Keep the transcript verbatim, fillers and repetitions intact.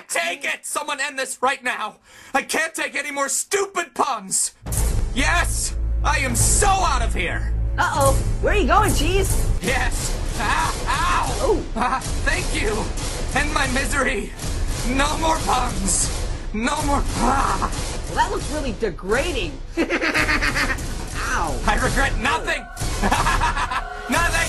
can't take it! Someone end this right now! I can't take any more stupid puns! Yes! I am so out of here! Uh-oh. Where are you going, Cheese? Yes! Ah, ow! Oh. Ah, thank you! End my misery! No more puns! No more... Ah. Well, that looks really degrading. Ow. I regret nothing! Nothing!